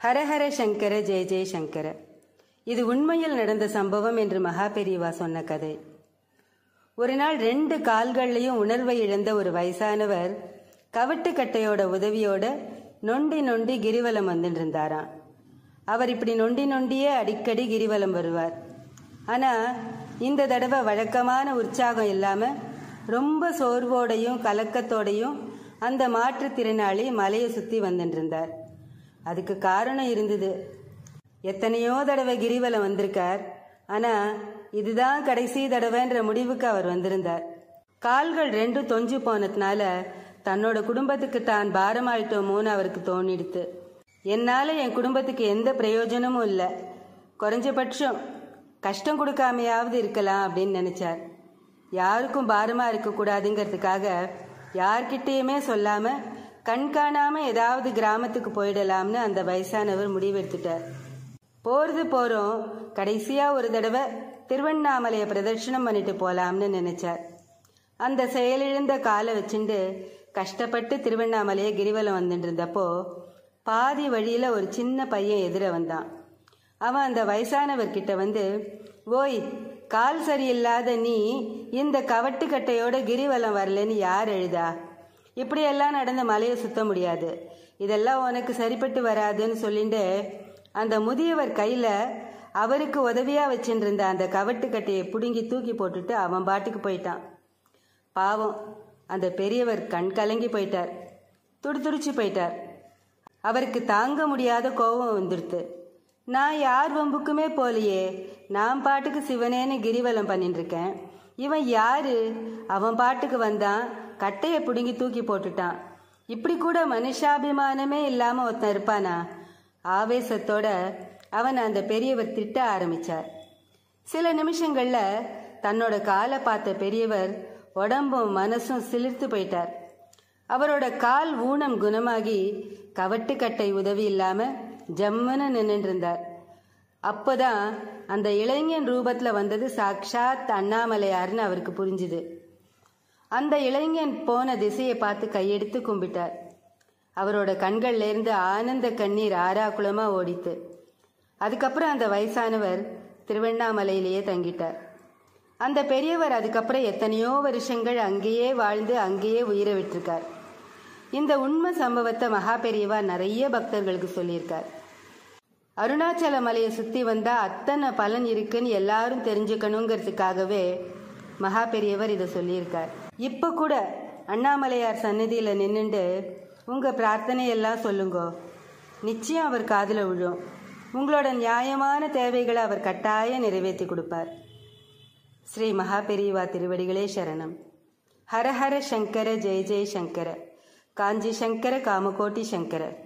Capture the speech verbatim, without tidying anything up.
ஹரஹர சங்கர ஜெய ஜெய சங்கர. இது உண்மையில் நடந்த சம்பவம் என்று மகா பெரியவா சொன்ன கதை. ஒரு நாள் ரெண்டு கால்கள்லையும் உணர்வை இழந்த ஒரு வயசானவர் கவட்டுக்கட்டையோட உதவியோட நொண்டி நொண்டி கிரிவலம் வந்துட்டு இருந்தாராம். அவர் இப்படி நொண்டி நொண்டியே அடிக்கடி கிரிவலம் வருவார். ஆனா இந்த தடவை வழக்கமான உற்சாகம் இல்லாம ரொம்ப சோர்வோடையும் கலக்கத்தோடையும் அந்த மாற்றுத்திறனாளி மலையை சுத்தி வந்துட்டு இருந்தார். அதுக்கு காரணம் இருந்தது. எத்தனையோ தடவை கிரிவலம் வந்திருக்கார். ஆனா இதுதான் கடைசி தடவைன்ற முடிவுக்கு அவர் வந்திருந்தார். கால்கள் ரெண்டும் தொஞ்சு போனதுனால தன்னோட குடும்பத்துக்கு தான் பாரமாயிட்டோமோன்னு அவருக்கு தோணிடுத்து. என்னால என் குடும்பத்துக்கு எந்த பிரயோஜனமும் இல்லை, குறைஞ்சபட்சம் கஷ்டம் கொடுக்காமையாவது இருக்கலாம் அப்படின்னு நினைச்சார். யாருக்கும் பாரமா இருக்கக்கூடாதுங்கிறதுக்காக யார்கிட்டயுமே சொல்லாம கண்காணாம ஏதாவது கிராமத்துக்கு போயிடலாம்னு அந்த வயசானவர் முடிவெடுத்துட்டார். போறது போறோம், கடைசியா ஒரு தடவை திருவண்ணாமலையை பிரதர்ஷனம் பண்ணிட்டு போலாம்னு நினைச்சார். அந்த செயலிழந்த காலை வச்சுட்டு கஷ்டப்பட்டு திருவண்ணாமலையை கிரிவலம் வந்துட்டு இருந்தப்போ பாதி வழியில ஒரு சின்ன பையன் எதிர வந்தான். அவன் அந்த வயசானவர்கிட்ட வந்து, ஓய், கால் சரியில்லாத நீ இந்த கவட்டுக்கட்டையோட கிரிவலம் வரலன்னு யார் எழுதா? இப்படியெல்லாம் நடந்த மலையை சுத்த முடியாது, இதெல்லாம் உனக்கு சரிப்பட்டு வராதுன்னு சொல்லிட்டு அந்த முதியவர் கையில அவருக்கு உதவியா வச்சுட்டு இருந்த அந்த கவட்டுக்கட்டையை பிடுங்கி தூக்கி போட்டுட்டு அவன் பாட்டுக்கு போயிட்டான். பாவம், அந்த பெரியவர் கண் கலங்கி போயிட்டார், துடிதுடிச்சு போயிட்டார். அவருக்கு தாங்க முடியாத கோபம் வந்துடுத்து. நான் யார் வம்புக்குமே போலையே, நான் பாட்டுக்கு சிவனேன்னு கிரிவலம் பண்ணிட்டு இருக்கேன், இவன் யாரு? அவன் பாட்டுக்கு வந்தான், கட்டையை பிடுங்கி தூக்கி போட்டுட்டான், இப்படி கூட மனுஷாபிமானமே இல்லாம ஒருத்தன் இருப்பானா? ஆவேசத்தோட அவன் அந்த பெரியவர் திட்ட ஆரம்பிச்சார். சில நிமிஷங்கள்ல தன்னோட காலை பார்த்த பெரியவர் உடம்பும் மனசும் சிலிர்த்து போயிட்டார். அவரோட கால் ஊனம் குணமாகி கவட்டுக்கட்டை உதவி இல்லாம ஜம்முன்னு நின்றுட்டு இருந்தார். அப்போதான் அந்த இளைஞன் ரூபத்துல வந்தது சாக்ஷாத் அண்ணாமலையார்னு அவருக்கு புரிஞ்சுது. அந்த இளைஞன் போன திசையை பார்த்து கையெடுத்து கும்பிட்டார். அவரோட கண்கள்ல இருந்து ஆனந்த கண்ணீர் ஆறாக்குளமா ஓடித்து. அதுக்கப்புறம் அந்த வயசானவர் திருவண்ணாமலையிலேயே தங்கிட்டார். அந்த பெரியவர் அதுக்கப்புறம் எத்தனையோ வருஷங்கள் அங்கேயே வாழ்ந்து அங்கேயே உயிரை விட்டிருக்கார். இந்த உண்மை சம்பவத்தை மகா பெரியவா நிறைய பக்தர்களுக்கு சொல்லியிருக்கார். அருணாச்சல மலையை சுத்தி வந்தா அத்தனை பலன் இருக்குன்னு எல்லாரும் தெரிஞ்சுக்கணுங்கிறதுக்காகவே மகா பெரியவர் இதை சொல்லியிருக்கார். இப்ப கூட அண்ணாமலையார் சன்னதியில நின்னுண்டு உங்க பிரார்த்தனையெல்லாம் சொல்லுங்க, நிச்சயம் அவர் காதுல விழும். உங்களோட நியாயமான தேவைகளை அவர் கட்டாயம் நிறைவேற்றி கொடுப்பார். ஸ்ரீ மகா பெரியவா திருவடிகளே சரணம். ஹரஹர சங்கர ஜெய ஜெய சங்கர. காஞ்சி சங்கர காமகோட்டி சங்கர.